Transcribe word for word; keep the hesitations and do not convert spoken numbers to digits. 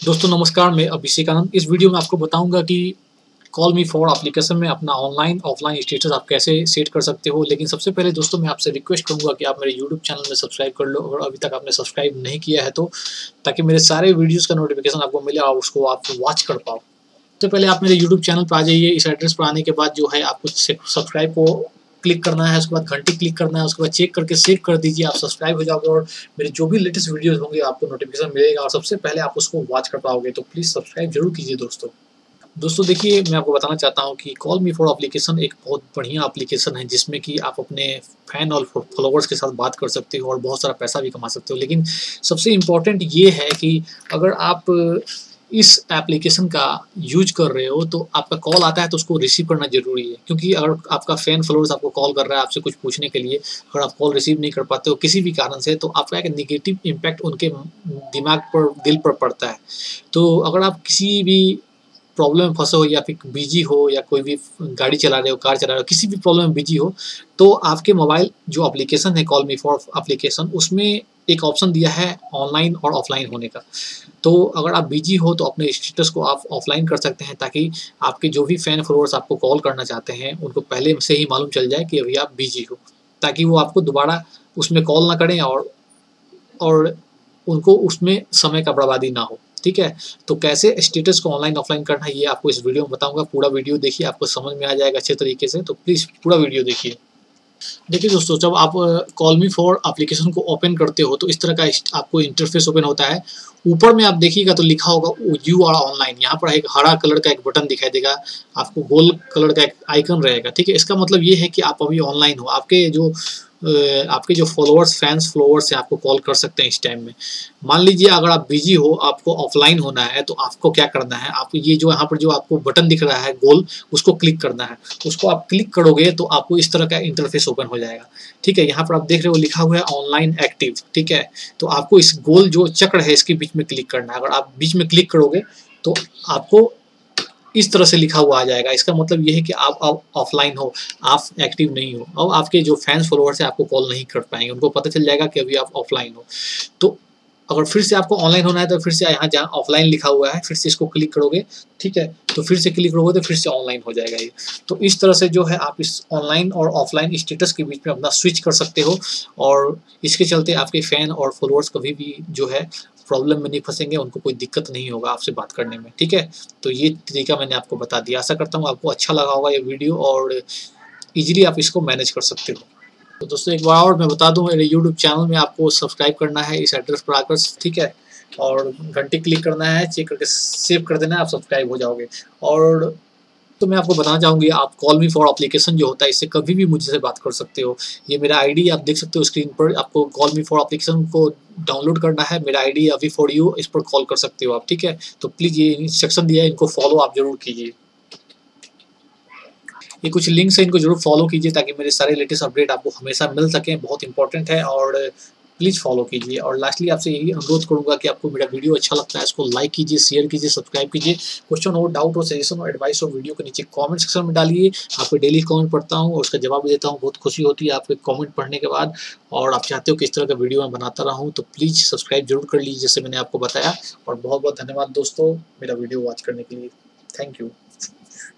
दोस्तों नमस्कार, मैं अभिषेक आनंद। इस वीडियो में आपको बताऊंगा कि कॉल मी फॉर एप्लीकेशन में अपना ऑनलाइन ऑफलाइन स्टेटस आप कैसे सेट कर सकते हो। लेकिन सबसे पहले दोस्तों मैं आपसे रिक्वेस्ट करूंगा कि आप मेरे यूट्यूब चैनल में सब्सक्राइब कर लो अगर अभी तक आपने सब्सक्राइब नहीं किया है तो, ताकि मेरे सारे वीडियोस का नोटिफिकेशन आपको मिले और उसको आप वॉच कर पाओ। सबसे पहले आप मेरे यूट्यूब चैनल पर आ जाइए। इस एड्रेस पर आने के बाद जो है आपको सब्सक्राइब को क्लिक करना है, उसके बाद घंटी क्लिक करना है, उसके बाद चेक करके सेव कर दीजिए। आप सब्सक्राइब हो जाओगे और मेरे जो भी लेटेस्ट वीडियोस होंगे आपको नोटिफिकेशन मिलेगा और सबसे पहले आप उसको वॉच कर पाओगे। तो प्लीज़ सब्सक्राइब जरूर कीजिए दोस्तों। दोस्तों देखिए, मैं आपको बताना चाहता हूँ कि कॉल मी फॉर एप्लीकेशन एक बहुत बढ़िया एप्लीकेशन है जिसमें कि आप अपने फैन और फॉलोअर्स के साथ बात कर सकते हो और बहुत सारा पैसा भी कमा सकते हो। लेकिन सबसे इम्पोर्टेंट ये है कि अगर आप इस एप्लीकेशन का यूज कर रहे हो तो आपका कॉल आता है तो उसको रिसीव करना जरूरी है, क्योंकि अगर आपका फैन फॉलोअर्स आपको कॉल कर रहा है आपसे कुछ पूछने के लिए, अगर आप कॉल रिसीव नहीं कर पाते हो किसी भी कारण से, तो आपका एक नेगेटिव इम्पैक्ट उनके दिमाग पर, दिल पर पड़ता है। तो अगर आप किसी भी प्रॉब्लम में फंसे हो या फिर बिजी हो या कोई भी गाड़ी चला रहे हो, कार चला रहे हो, किसी भी प्रॉब्लम में बिजी हो, तो आपके मोबाइल जो एप्लीकेशन है कॉल मी फॉर एप्लीकेशन, उसमें एक ऑप्शन दिया है ऑनलाइन और ऑफलाइन होने का। तो अगर आप बिजी हो तो अपने स्टेटस को आप ऑफलाइन कर सकते हैं, ताकि आपके जो भी फैन फॉलोअर्स आपको कॉल करना चाहते हैं उनको पहले से ही मालूम चल जाए कि अभी आप बिजी हो, ताकि वो आपको दोबारा उसमें कॉल ना करें और और उनको उसमें समय का बर्बादी ना हो। ठीक है, तो कैसे स्टेटस को ऑनलाइन ऑफलाइन करना है ये आपको इस वीडियो में बताऊंगा। पूरा वीडियो देखिए, आपको समझ में आ जाएगा अच्छे तरीके से, तो प्लीज़ पूरा वीडियो देखिए। देखिए दोस्तों, जब आप कॉल मी फॉर एप्लीकेशन को ओपन करते हो तो इस तरह का आपको इंटरफेस ओपन होता है। ऊपर में आप देखिएगा तो लिखा होगा यू आर ऑनलाइन। यहाँ पर एक हरा कलर का एक बटन दिखाई देगा, आपको गोल कलर का एक आइकन रहेगा। ठीक है, इसका मतलब ये है कि आप अभी ऑनलाइन हो। आपके जो आपके जो फॉलोअर्स फैंस फॉलोअर्स हैं आपको कॉल कर सकते हैं इस टाइम में। मान लीजिए अगर आप बिजी हो, आपको ऑफलाइन होना है, तो आपको क्या करना है, आपको ये जो यहाँ पर जो आपको बटन दिख रहा है गोल, उसको क्लिक करना है। उसको आप क्लिक करोगे तो आपको इस तरह का इंटरफेस ओपन हो जाएगा। ठीक है, यहाँ पर आप देख रहे हो लिखा हुआ है ऑनलाइन एक्टिव। ठीक है, तो आपको इस गोल जो चक्र है इसके बीच में क्लिक करना है। अगर आप बीच में क्लिक करोगे तो आपको इस तरह से लिखा हुआ आ जाएगा। इसका मतलब ये है कि आप अब ऑफलाइन हो, आप एक्टिव नहीं हो। अब आपके जो फैंस फॉलोअर्स हैं आपको कॉल नहीं कर पाएंगे, उनको पता चल जाएगा कि अभी आप ऑफलाइन हो। तो अगर फिर से आपको ऑनलाइन होना है तो फिर से यहाँ जहाँ ऑफलाइन लिखा हुआ है फिर से इसको क्लिक करोगे। ठीक है, तो फिर से क्लिक करोगे तो फिर से ऑनलाइन हो जाएगा ये। तो इस तरह से जो है आप इस ऑनलाइन और ऑफलाइन स्टेटस के बीच में अपना स्विच कर सकते हो, और इसके चलते आपके फैन और फॉलोअर्स कभी भी जो है प्रॉब्लम में नहीं फंसेंगे, उनको कोई दिक्कत नहीं होगा आपसे बात करने में। ठीक है, तो ये तरीका मैंने आपको बता दिया। आशा करता हूँ आपको अच्छा लगा होगा ये वीडियो और इजीली आप इसको मैनेज कर सकते हो। तो दोस्तों एक बार और मैं बता दूं, मेरे यूट्यूब चैनल में आपको सब्सक्राइब करना है इस एड्रेस पर आकर। ठीक है, और घंटी क्लिक करना है, चेक करके सेव कर देना है, आप सब्सक्राइब हो जाओगे। और तो मैं आपको बताना चाहूँगी, आप कॉल मी फॉर एप्लीकेशन जो होता है इससे कभी भी मुझसे बात कर सकते हो। ये मेरा आईडी आप देख सकते हो स्क्रीन पर। आपको कॉल मी फॉर एप्लीकेशन को डाउनलोड करना है, मेरा आईडी अभी फॉर यू, इस पर कॉल कर सकते हो आप। ठीक है, तो प्लीज़ ये इंस्ट्रक्शन दिया है, इनको फॉलो आप जरूर कीजिए। ये कुछ लिंक्स है, इनको जरूर फॉलो कीजिए ताकि मेरे सारे लेटेस्ट अपडेट आपको हमेशा मिल सकें। बहुत इंपॉर्टेंट है और प्लीज़ फॉलो कीजिए। और लास्टली आपसे यही अनुरोध करूंगा कि आपको मेरा वीडियो अच्छा लगता है इसको लाइक कीजिए, शेयर कीजिए, सब्सक्राइब कीजिए। क्वेश्चन हो, डाउट हो, सजेशन हो, एडवाइस हो, वीडियो के नीचे कमेंट सेक्शन में डालिए। आपको डेली कमेंट पढ़ता हूँ और उसका जवाब भी देता हूँ। बहुत खुशी होती है आपके कमेंट पढ़ने के बाद। और आप चाहते हो कि इस तरह का वीडियो मैं बनाता रहूँ तो प्लीज़ सब्सक्राइब जरूर कर लीजिए, जैसे मैंने आपको बताया। और बहुत बहुत धन्यवाद दोस्तों मेरा वीडियो वॉच करने के लिए। Thank you.